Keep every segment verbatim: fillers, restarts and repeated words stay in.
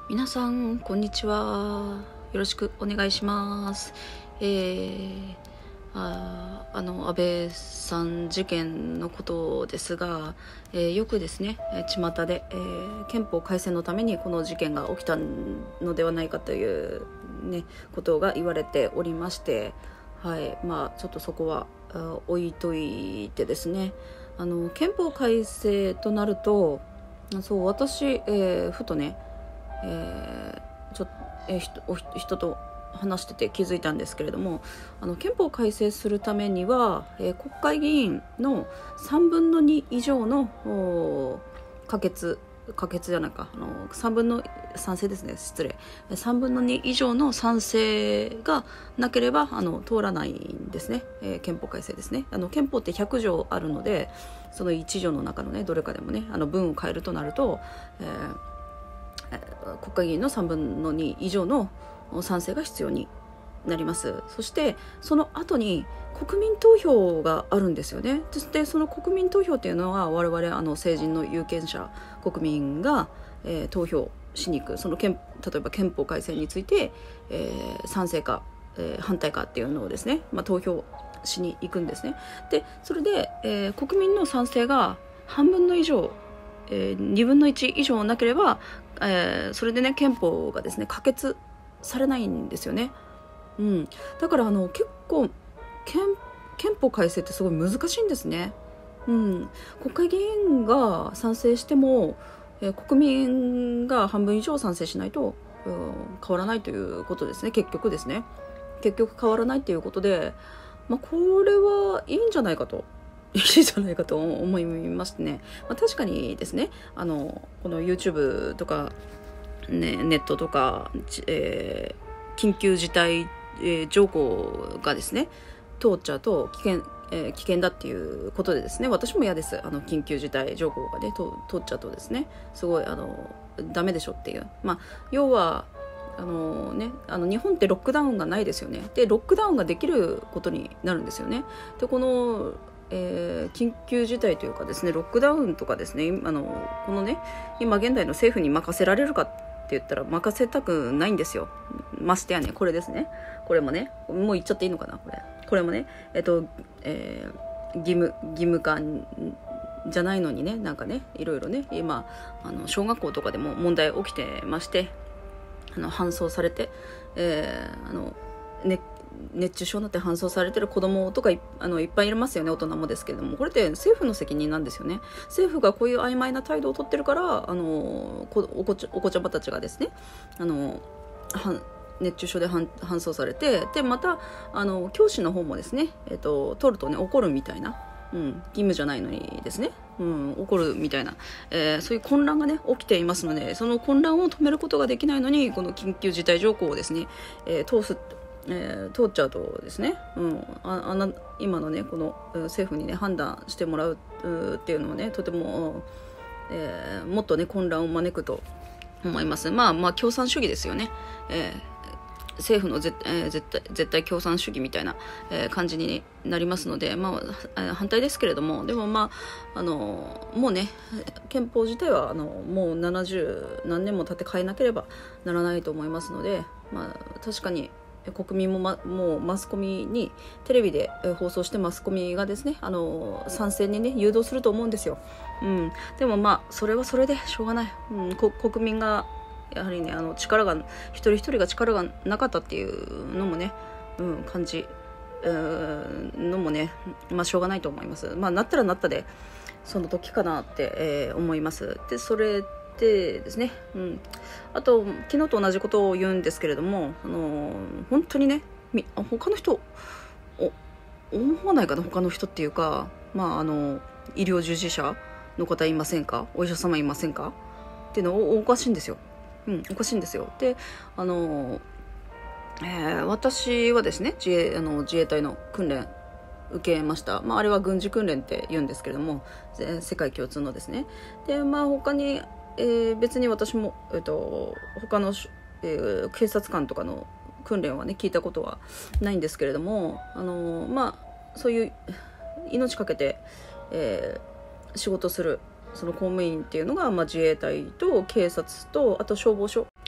皆さんこんにちは。よろしくお願いします。えー、ああの安倍さん事件のことですが、えー、よくですね巷で、えー、憲法改正のためにこの事件が起きたのではないかという、ね、ことが言われておりまして、はいまあ、ちょっとそこは置いといてですね、あの憲法改正となるとそう私、えー、ふとねえー、ちょえー、人, 人と話してて気づいたんですけれども、あの憲法改正するためには、えー、国会議員のさんぶんのに以上の可決可決じゃないかあのさんぶんの賛成ですね失礼さんぶんのに以上の賛成がなければあの通らないんですね、えー、憲法改正ですね。あの憲法ってひゃくじょうあるので、そのいち条の中のねどれかでもねあの文を変えるとなると、えー国会議員のさんぶんのに以上の賛成が必要になります。そしてその後に国民投票があるんですよね。そしてその国民投票っていうのは我々あの成人の有権者国民が、えー、投票しに行く、その憲例えば憲法改正について、えー、賛成か、えー、反対かっていうのをですね、まあ、投票しに行くんですね。でそれで、えー、国民の賛成が半分の以上えー、にぶんのいち以上なければ、えー、それでね憲法がですね可決されないんですよね、うん、だからあの結構憲、憲法改正ってすごい難しいんですね、うん、国会議員が賛成しても、えー、国民が半分以上賛成しないと、うん、変わらないということですね。結局ですね結局変わらないということで、まあ、これはいいんじゃないかといいじゃないかと思いましてね、まあ、確かにですねあのこの YouTube とか、ね、ネットとか、えー、緊急事態、えー、条項がですね通っちゃうと危険、えー、危険だっていうことでですね、私も嫌です。あの緊急事態条項がね通っちゃうとですねすごいあのダメでしょっていう、まあ、要はあのね、あの日本ってロックダウンがないですよね。でロックダウンができることになるんですよね。でこのえー、緊急事態というかですねロックダウンとかですねあのこのね今現代の政府に任せられるかって言ったら任せたくないんですよ。ましてやねこれですねこれもねもう言っちゃっていいのかなこれこれもねえっと、えー、義務義務化じゃないのにねなんかねいろいろね今あの小学校とかでも問題起きてまして、あの搬送されて、えー、あのね熱中症になって搬送されてる子供とか い, あのいっぱいいますよね。大人もですけれども、これって政府の責任なんですよね。政府がこういう曖昧な態度を取ってるからあのこ お, こちお子ちゃまたちがですねあのは熱中症で搬送されて、でまたあの教師の方もですね、えっと、取るとね怒るみたいな、うん、義務じゃないのにですね、うん、怒るみたいな、えー、そういう混乱がね起きていますので、その混乱を止めることができないのにこの緊急事態条項をですね、えー、通すえー、通っちゃうとですね、うん、ああな今のねこの政府にね判断してもらうっていうのはねとても、えー、もっとね混乱を招くと思います。まあまあ共産主義ですよね、えー、政府の 絶,、えー、絶対絶対共産主義みたいな、えー、感じになりますので、まあ、反対ですけれども、でもまああのもうね憲法自体はあのもうななじゅうなんねんも経って変えなければならないと思いますので、まあ確かに国民も、ま、もうマスコミにテレビで放送してマスコミがですねあの参戦にね誘導すると思うんですよ、うん、でもまあそれはそれでしょうがない、うん、国民がやはりねあの力が一人一人が力がなかったっていうのもね、うん、感じのもね、まあ、しょうがないと思います。まあなったらなったでその時かなって、えー、思います。でそれでですね、うん、あと昨日と同じことを言うんですけれども、あのー、本当にね他の人お思わないかな、他の人っていうか、まああの医療従事者の方いませんか、お医者様いませんかっていうのおかしいんですよ、うん、おかしいんですよ。であのーえー、私はですね自衛、あの自衛隊の訓練受けました、まあ、あれは軍事訓練って言うんですけれども世界共通のですね。でまあ他にえー、別に私も、えー、と他の、えー、警察官とかの訓練はね聞いたことはないんですけれども、あのー、まあそういう命かけて、えー、仕事するその公務員っていうのが、まあ、自衛隊と警察とあと消防署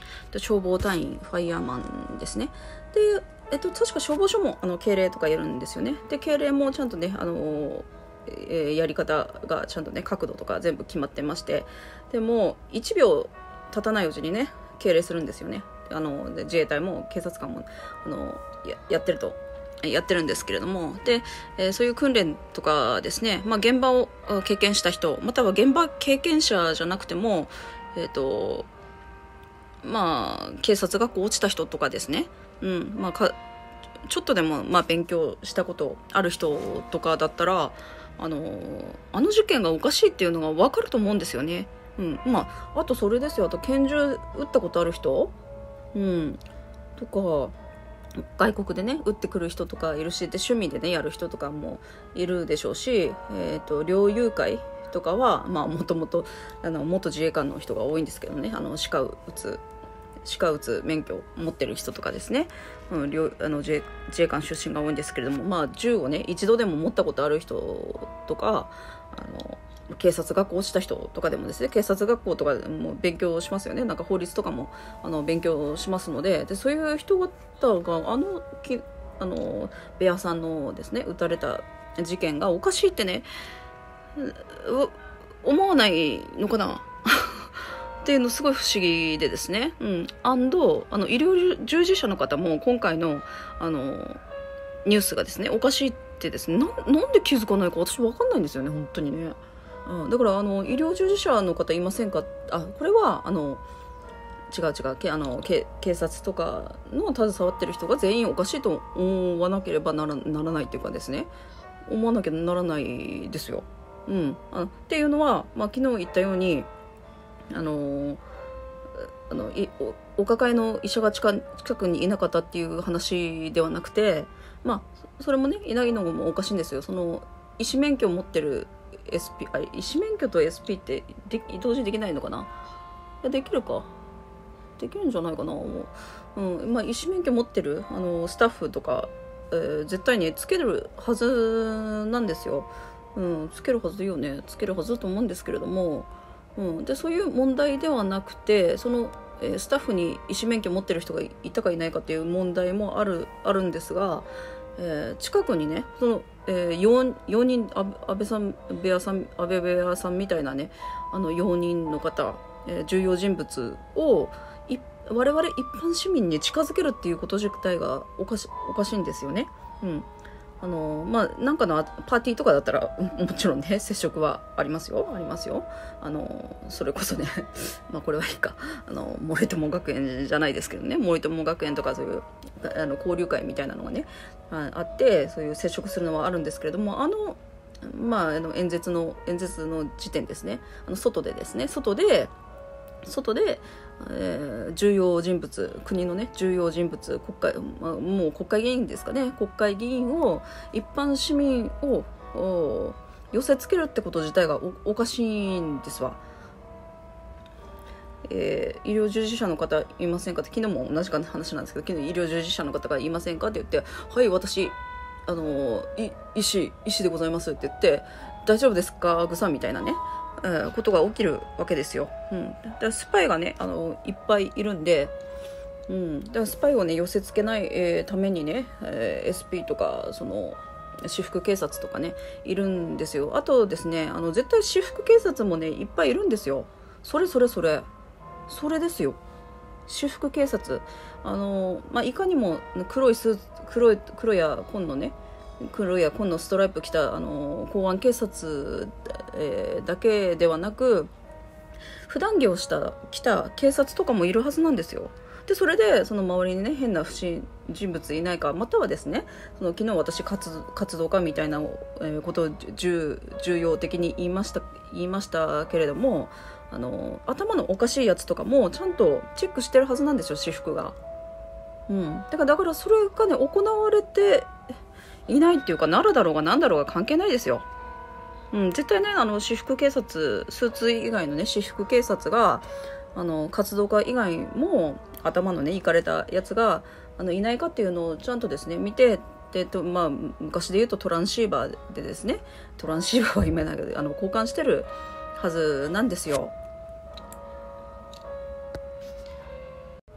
で消防隊員ファイヤーマンですね。で、えっと、確か消防署もあの敬礼とかやるんですよね。で敬礼もちゃんとね、あのえー、やり方がちゃんとね角度とか全部決まってまして、でもいちびょう経たないうちにね敬礼するんですよね。あので自衛隊も警察官もあの や, やってるとやってるんですけれども、で、えー、そういう訓練とかですね、まあ、現場を経験した人、または現場経験者じゃなくても、えっとまあ、警察学校落ちた人とかですね、うんまあ、かちょっとでもまあ勉強したことある人とかだったら、あのあの事件がおかしいっていうのが分かると思うんですよね。うんまあ、あとそれですよ。あと拳銃撃ったことある人、うん、とか外国でね撃ってくる人とかいるし、で趣味でねやる人とかもいるでしょうし、えーと、猟友会とかはまあもともと元自衛官の人が多いんですけどね、あの鹿を撃つ鹿撃つ免許を持ってる人とかですね、うん、両あの 自, 衛自衛官出身が多いんですけれども、まあ、銃をね一度でも持ったことある人とか、あの警察学校落ちた人とかでもですね、警察学校とかでも勉強しますよね。なんか法律とかもあの勉強しますので、でそういう人方があのきあのベアさんのですね撃たれた事件がおかしいってね思わないのかなっていうのすごい不思議でですね、うん、アンドあの医療従事者の方も今回のあのニュースがですねおかしいってですね、な, なんで気づかないか私分かんないんですよね本当にね、うん、だからあの医療従事者の方いませんか。あこれはあの違う違うけあのけ警察とかの携わってる人が全員おかしいと思わなければな ら, ならないっていうかですね、思わなきゃならないですよ、うん、あのっていうのは、まあ、昨日言ったようにあのあのい お, お抱えの医者が近近くにいなかったっていう話ではなくて、まあそれもねいないのもおかしいんですよ。その医師免許を持ってる エスピー あ医師免許と エスピー ってで同時にできないのかな。いやできるかできるんじゃないかな。もう、うんまあ、医師免許持ってるあのスタッフとか、えー、絶対につけるはずなんですよ、うん、つけるはずよねつけるはずだと思うんですけれども、うん、でそういう問題ではなくて、その、えー、スタッフに医師免許持ってる人がいたかいないかっていう問題もある、あるんですが、えー、近くにねその、えー、用, 用人安倍さんベアさん安倍ベアさんみたいなねあの用人の方、えー、重要人物を我々一般市民に近づけるっていうこと自体がおかし、おかしいんですよね。うんあのまあ、なんかのパーティーとかだったらもちろんね接触はありますよありますよ。あのそれこそねまあこれはいいか、あの森友学園じゃないですけどね、森友学園とかそういうあの交流会みたいなのがね あ, あってそういう接触するのはあるんですけれども、あのまああの演説の演説の時点ですね、あの外でですね外で外で、えー、重要人物国のね重要人物国会、まあ、もう国会議員ですかね、国会議員を一般市民を寄せつけるってこと自体が お, おかしいんですわ。えー、医療従事者の方いませんかって、昨日も同じか話なんですけど、昨日医療従事者の方がいませんかって言って、はい私あのい医師医師でございますって言って、大丈夫ですかぐさみたいなねえー、ことが起きるわけですよ、うん、だからスパイがねあのいっぱいいるんで、うん、だからスパイをね寄せ付けない、えー、ためにね、えー、エスピー とかその私服警察とかねいるんですよ。あとですねあの絶対私服警察もねいっぱいいるんですよ。それそれそれそれですよ私服警察、あの、まあ、いかにも黒いスーツ黒い黒や紺のね黒や紺のストライプ着たあの公安警察、えー、だけではなく普段着をした着た警察とかもいるはずなんですよ。でそれでその周りにね変な不審人物いないか、またはですねその昨日私活活動家みたいなことを重要的に言いました言いましたけれども、あの頭のおかしいやつとかもちゃんとチェックしてるはずなんですよ私服が、うん、だからだからそれがね行われていないっていうか、なるだろうがなんだろうが関係ないですよ。うん、絶対ねあの私服警察スーツ以外のね私服警察があの活動家以外も頭のねいかれたやつがあのいないかっていうのをちゃんとですね見て、でと、まあ、昔で言うとトランシーバーでですねトランシーバーは今ないけどあの交換してるはずなんですよ。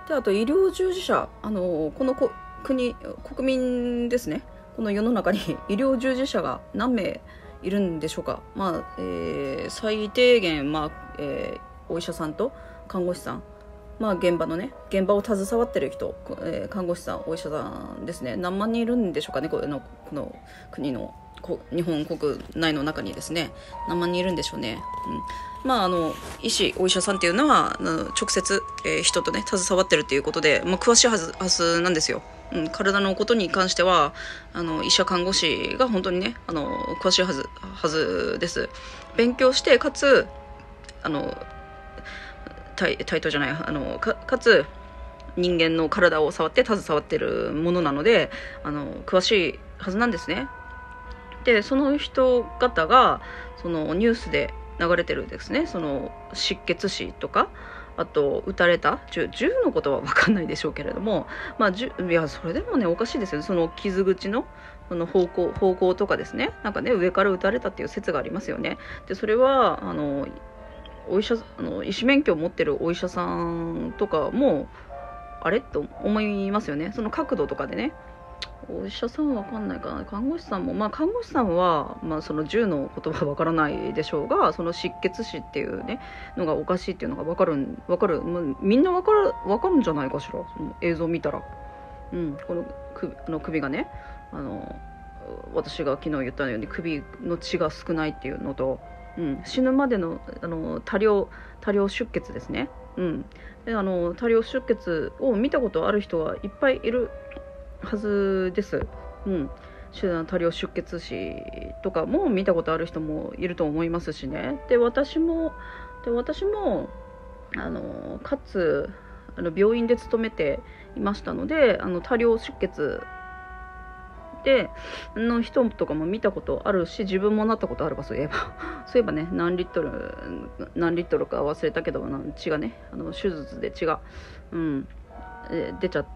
であと医療従事者、あのこのこ国国民ですね、この世の中に医療従事者が何名いるんでしょうか。まあ、えー、最低限、まあえー、お医者さんと看護師さん、まあ、現場のね現場を携わってる人、えー、看護師さん、お医者さんですね、何万人いるんでしょうかね、このこの国の日本国内の中にですね、何万人いるんでしょうね。うん、まああの医師、お医者さんっていうのは直接、えー、人とね携わってるっていうことで、まあ、詳しいはずはずなんですよ。うん、体のことに関してはあの医者看護師が本当にねあの詳しいはずはずです。勉強してかつあの対対等じゃないあの か, かつ人間の体を触って携わってるものなので、あの詳しいはずなんですね。でその人方がそのニュースで流れてるですね、その失血死とか、あと撃たれた銃、銃のことは分かんないでしょうけれども、まあ、銃いやそれでもねおかしいですよね。その傷口のその方向方向とかですね、なんかね上から撃たれたっていう説がありますよね。でそれはあのお医者あの医師免許を持ってるお医者さんとかもあれと思いますよね。その角度とかでね。お医者さんは分かんないかな、看護師さんも、まあ看護師さんは、まあ、その銃のことは分からないでしょうが、その失血死っていうねのがおかしいっていうのが分かる分かる、まあ、みんな分かる分かるんじゃないかしら、その映像見たら。うん、この首あの首がね、あの私が昨日言ったように首の血が少ないっていうのと、うん、死ぬまでの、あの多量多量出血ですね。うん、であの多量出血を見たことある人がいっぱいいるはずです。うん、多量出血死とかも見たことある人もいると思いますしね。で私もで私もあのかつあの病院で勤めていましたので、あの多量出血での人とかも見たことあるし、自分もなったことあるか、そういえばそういえばね、何リットル何リットルか忘れたけど、血がねあの手術で血が、うんえー、出ちゃって、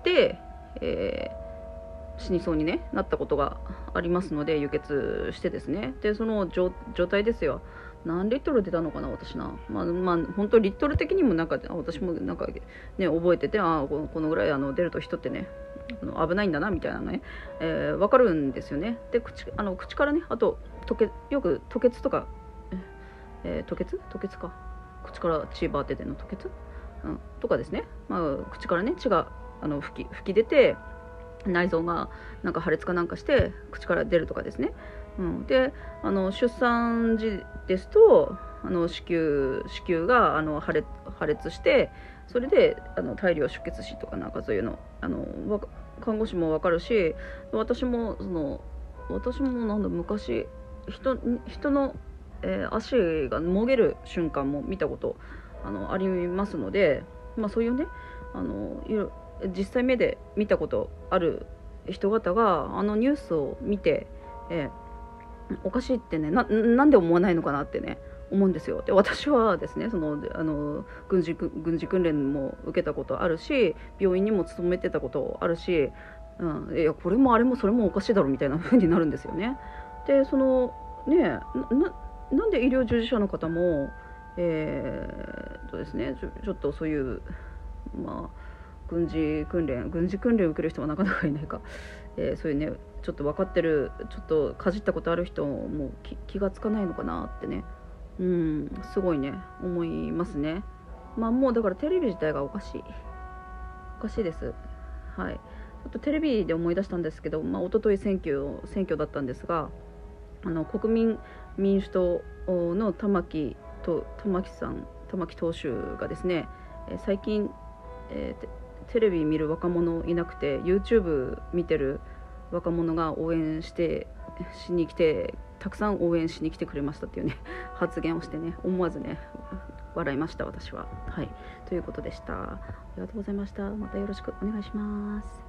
えー死にそうに、ね、なったことがありますので、輸血してですね。でその状態ですよ。何リットル出たのかな私な、まあまあ本当リットル的にもなんか私もなんかね覚えてて、あこのぐらいあの出ると人ってね危ないんだなみたいなのがね、えー、分かるんですよね。で 口, あの口からね、あと吐けよく吐血とか、えー、吐血吐血か口から血バーって出るの吐血、うん、とかですね、まあ、口からね血があの吹き吹き出て内臓がなんか破裂かなんかして口から出るとかですね。うん、であの出産時ですとあの子宮子宮があの破裂破裂して、それであの大量出血死とかなんかそういうの、あの看護師も分かるし、私もその私もなんだ昔人人の、えー、足がもげる瞬間も見たことあのありますので、まあ、そういうねあのいろ実際目で見たことある人方があのニュースを見て、えー、おかしいってね な, なんで思わないのかなってね思うんですよ。で私はですねそのあの軍事軍事訓練も受けたことあるし、病院にも勤めてたことあるし、うん、いやこれもあれもそれもおかしいだろみたいな風になるんですよね。でそのね な, なんで医療従事者の方もえー、っとですねちょちょっとそういうまあ軍事訓練軍事訓練を受ける人はなかなかいないか、えー、そういうねちょっと分かってるちょっとかじったことある人も 気, 気がつかないのかなってね、うんすごいね思いますね。まあもうだからテレビ自体がおかしいおかしいです。はい、ちょっとテレビで思い出したんですけど、まあ一昨日選挙選挙だったんですが、あの国民民主党の玉木と玉木さん玉木党首がですね、えー、最近、えーテレビ見る若者いなくて YouTube 見てる若者が応援してしに来てたくさん応援しに来てくれましたっていうね発言をしてね、思わずね笑いました私は。はい、ということでした。ありがとうございました。またよろしくお願いします。